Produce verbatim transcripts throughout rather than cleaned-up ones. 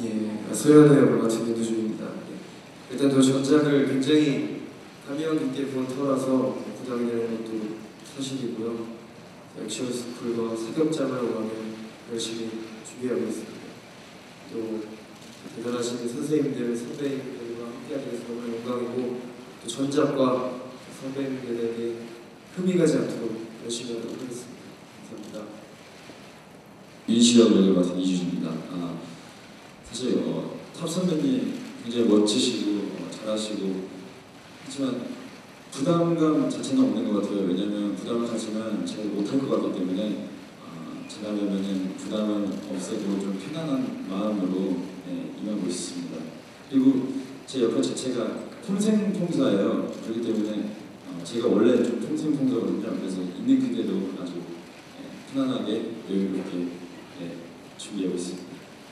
예, 소연의 영화 같은 윤두준입니다. 예. 일단 저 전작을 굉장히 감명 깊게 본 터라서 부담이 되는 것도 사실이고요. 액션 스쿨과 사격장을 오가며 열심히 준비하고 있습니다. 또 대단하신 선생님들, 선배님들과 함께하게 돼서 너무 영광이고 또 전작과 선배님들에게 흠이 가지 않도록 열심히 하도록 하겠습니다. 감사합니다. 윤시영 역을 맡은 이주진입니다. 아, 사실 어, 탑 선배님 굉장히 멋지시고 어, 잘하시고 하지만 부담감 자체는 없는 것 같아요. 왜냐하면 부담을 가지면 제가 못할 것 같기 때문에 어, 잘하려면 부담은 없애고 좀 편안한 마음으로 네, 임하고 있습니다. 그리고 제 역할 자체가 통생통사예요. 그렇기 때문에 어, 제가 원래 좀 통생통사거든요. 그래서 있는 그대로 아주 네, 편안하게 여유롭게 네, 준비하고 있습니다.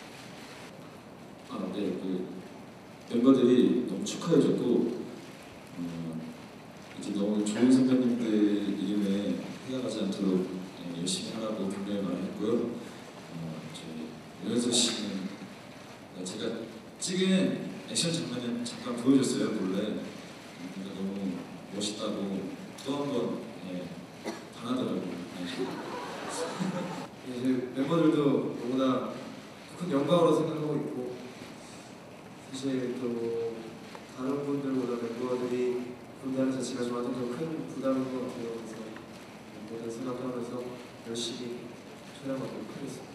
아, 네, 그 멤버들이 너무 축하해줬고 어, 이제 너무 좋은 선배님들 이름에 해당하지 않도록 네, 열심히 하라고 굉장히 많이 했고요. 어, 저희 유현석 씨는 네, 제가 찍은 액션 장면을 잠깐 보여줬어요, 몰래. 근데 너무 멋있다고 또 한 번 네, 반하더라고요. 네. 이제 멤버들도 너무나 큰 영광으로 생각하고 있고 사실 또 다른 분들보다 멤버들이 분담 자체가 저한테 더 큰 부담인 것 같아요. 그래서 멤버들 생각하면서 열심히 촬영하도록 하겠습니다.